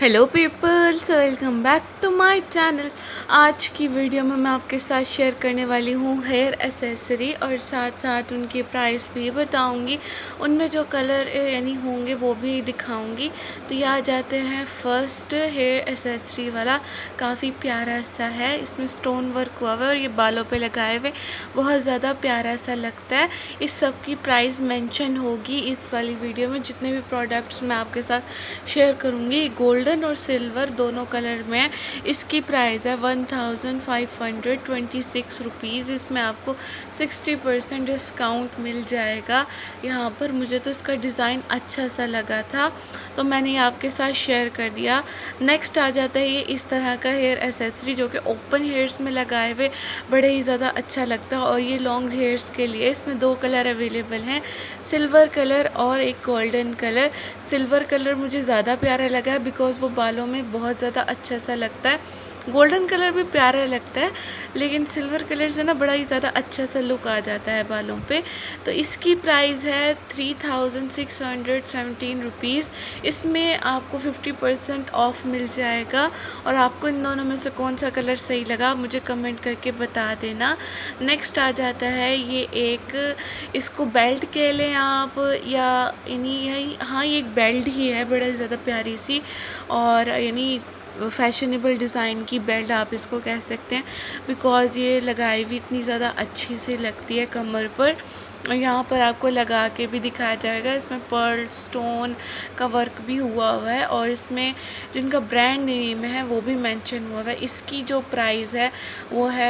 Hello peoples, welcome back to my channel. आज की video में मैं आपके साथ शेयर करने वाली हूँ हेयर एसेसरी और साथ साथ उनकी प्राइस भी बताऊँगी। उनमें जो कलर यानी होंगे वो भी दिखाऊँगी। तो ये आ जाते हैं फर्स्ट हेयर एसेसरी वाला। काफ़ी प्यारा सा है, इसमें स्टोन वर्क हुआ हुआ है और ये बालों पे लगाए हुए बहुत ज़्यादा प्यारा सा लगता है। इस सब की प्राइस मेंशन होगी इस वाली वीडियो में। जितने भी प्रोडक्ट्स मैं आपके साथ शेयर करूँगी गोल्डन और सिल्वर दोनों कलर में है। इसकी प्राइस है 1526 रुपीज़। इसमें आपको 60% डिस्काउंट मिल जाएगा। यहाँ पर मुझे तो इसका डिज़ाइन अच्छा सा लगा था तो मैंने ये आपके साथ शेयर कर दिया। नेक्स्ट आ जाता है ये इस तरह का हेयर एसेसरी जो कि ओपन हेयर्स में लगाए हुए बड़े ही ज़्यादा अच्छा लगता है और ये लॉन्ग हेयर्स के लिए। इसमें दो कलर अवेलेबल हैं, सिल्वर कलर और एक गोल्डन कलर। सिल्वर कलर मुझे ज़्यादा प्यारा लगा बिकॉज वो बालों में बहुत ज़्यादा अच्छा सा लगता है। गोल्डन कलर भी प्यारा लगता है लेकिन सिल्वर कलर से ना बड़ा ही ज़्यादा अच्छा सा लुक आ जाता है बालों पे। तो इसकी प्राइस है 3617 रुपीज़। इसमें आपको 50% ऑफ मिल जाएगा। और आपको इन दोनों में से कौन सा कलर सही लगा मुझे कमेंट करके बता देना। नेक्स्ट आ जाता है ये एक, इसको बेल्ट कह लें आप या इन्हीं, हाँ ये एक बेल्ट ही है, बड़ा ज़्यादा प्यारी सी और यानी फैशनेबल डिज़ाइन की बेल्ट आप इसको कह सकते हैं बिकॉज़ ये लगाई हुई इतनी ज़्यादा अच्छी सी लगती है कमर पर। और यहाँ पर आपको लगा के भी दिखाया जाएगा। इसमें पर्ल स्टोन का वर्क भी हुआ है और इसमें जिनका ब्रांड नेम है वो भी मेंशन हुआ है। इसकी जो प्राइस है वो है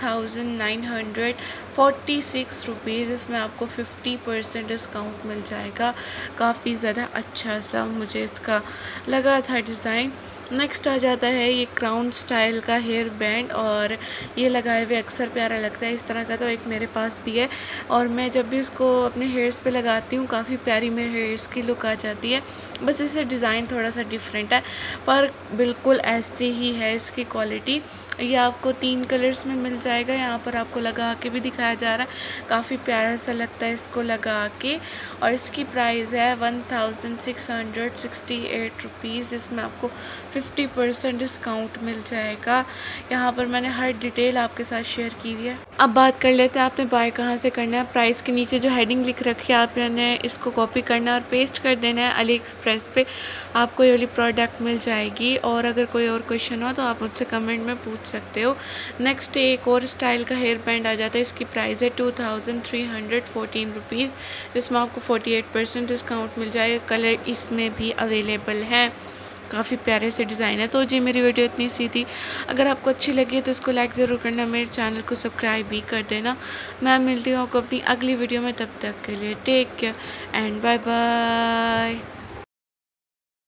1946 रुपीज़। इसमें आपको 50% डिस्काउंट मिल जाएगा। काफ़ी ज़्यादा अच्छा सा मुझे इसका लगा था डिज़ाइन। नेक्स्ट आ जाता है ये क्राउन स्टाइल का हेयर बैंड और ये लगाए हुए अक्सर प्यारा लगता है। इस तरह का तो एक मेरे पास भी है और मैं जब भी इसको अपने हेयर्स पे लगाती हूँ काफ़ी प्यारी मेरे हेयर्स की लुक आ जाती है। बस इससे डिज़ाइन थोड़ा सा डिफरेंट है पर बिल्कुल ऐसे ही है इसकी क्वालिटी। ये आपको 3 कलर्स में मिल जाएगा। यहाँ पर आपको लगा के भी दिखाया जा रहा है, काफ़ी प्यारा सा लगता है इसको लगा के। और इसकी प्राइस है 1668 रुपीज़। इसमें आपको 50% डिस्काउंट मिल जाएगा। यहाँ पर मैंने हर डिटेल आपके साथ शेयर की हुई है। अब बात कर लेते हैं आपने बाय कहाँ से करना है। प्राइस के नीचे जो हेडिंग लिख रखी है आपने इसको कॉपी करना है और पेस्ट कर देना है। अली एक्सप्रेस पे आपको ये वाली प्रोडक्ट मिल जाएगी। और अगर कोई और क्वेश्चन हो तो आप मुझसे कमेंट में पूछ सकते हो। नेक्स्ट एक और स्टाइल का हेयर बैंड आ जाता है। इसकी प्राइस है 2314 रुपीज़ जिसमें आपको 48% डिस्काउंट मिल जाएगा। कलर इसमें भी अवेलेबल है, काफ़ी प्यारे से डिज़ाइन है। तो जी मेरी वीडियो इतनी सी थी। अगर आपको अच्छी लगी तो इसको लाइक ज़रूर करना, मेरे चैनल को सब्सक्राइब भी कर देना। मैं मिलती हूँ आपको अपनी अगली वीडियो में, तब तक के लिए take care and bye bye.